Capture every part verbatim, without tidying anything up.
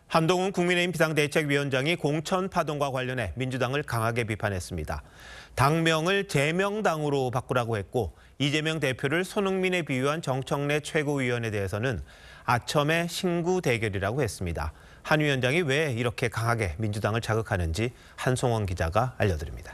한동훈 국민의힘 비상대책위원장이 공천 파동과 관련해 민주당을 강하게 비판했습니다. 당명을 제명당으로 바꾸라고 했고 이재명 대표를 손흥민에 비유한 정청래 최고위원에 대해서는 아첨의 신구 대결이라고 했습니다. 한 위원장이 왜 이렇게 강하게 민주당을 자극하는지 한송원 기자가 알려드립니다.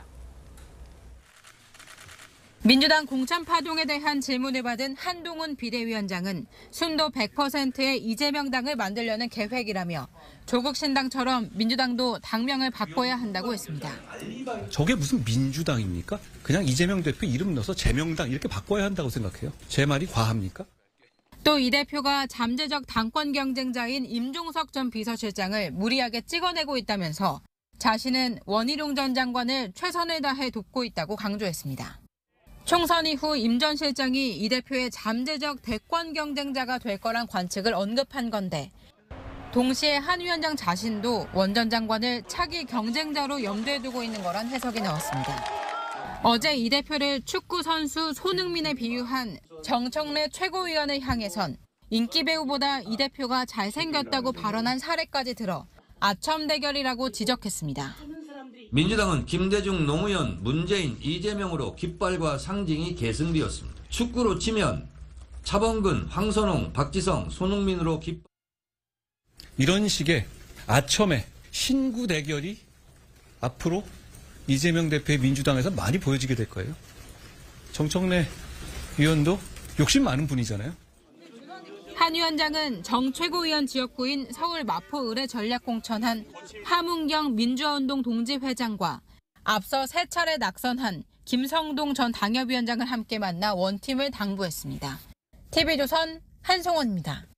민주당 공천 파동에 대한 질문을 받은 한동훈 비대위원장은 순도 백 퍼센트의 이재명 당을 만들려는 계획이라며 조국 신당처럼 민주당도 당명을 바꿔야 한다고 했습니다. 저게 무슨 민주당입니까? 그냥 이재명 대표 이름 넣어서 제명당 이렇게 바꿔야 한다고 생각해요. 제 말이 과합니까? 또 이 대표가 잠재적 당권 경쟁자인 임종석 전 비서실장을 무리하게 찍어내고 있다면서 자신은 원희룡 전 장관을 최선을 다해 돕고 있다고 강조했습니다. 총선 이후 임 전 실장이 이 대표의 잠재적 대권 경쟁자가 될 거란 관측을 언급한 건데 동시에 한 위원장 자신도 원 전 장관을 차기 경쟁자로 염두에 두고 있는 거란 해석이 나왔습니다. 어제 이 대표를 축구 선수 손흥민에 비유한 정청래 최고위원을 향해선 인기 배우보다 이 대표가 잘생겼다고 발언한 사례까지 들어 아첨 대결이라고 지적했습니다. 민주당은 김대중, 노무현, 문재인, 이재명으로 깃발과 상징이 계승되었습니다. 축구로 치면 차범근, 황선홍, 박지성, 손흥민으로 깃발. 이런 식의 아첨의 신구 대결이 앞으로 이재명 대표의 민주당에서 많이 보여지게 될 거예요. 정청래 위원도 욕심 많은 분이잖아요. 한 위원장은 정 최고위원 지역구인 서울 마포 을에 전략공천한 하문경 민주화운동 동지회장과 앞서 세 차례 낙선한 김성동 전 당협위원장을 함께 만나 원팀을 당부했습니다. 티비조선 한송원입니다.